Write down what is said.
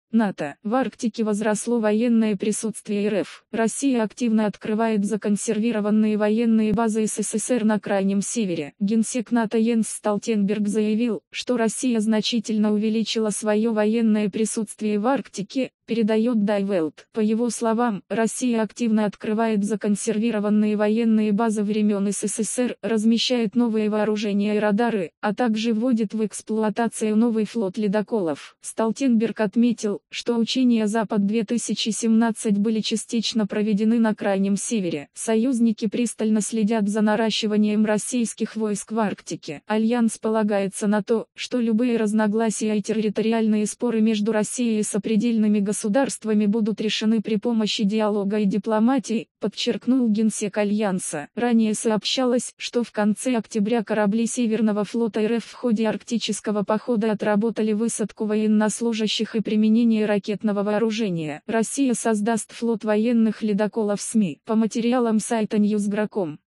НАТО. В Арктике возросло военное присутствие РФ. Россия активно открывает законсервированные военные базы СССР на Крайнем Севере. Генсек НАТО Йенс Столтенберг заявил, что Россия значительно увеличила свое военное присутствие в Арктике, передает Die Welt. По его словам, Россия активно открывает законсервированные военные базы времен СССР, размещает новые вооружения и радары, а также вводит в эксплуатацию новый флот ледоколов. Столтенберг отметил, что учения Запад-2017 были частично проведены на Крайнем Севере. Союзники пристально следят за наращиванием российских войск в Арктике. Альянс полагается на то, что любые разногласия и территориальные споры между Россией и сопредельными государствами будут решены при помощи диалога и дипломатии, подчеркнул генсек Альянса. Ранее сообщалось, что в конце октября корабли Северного флота РФ в ходе арктического похода отработали высадку военнослужащих и применение ракетного вооружения. Россия создаст флот военных ледоколов СМИ. По материалам сайта Newsgro.com.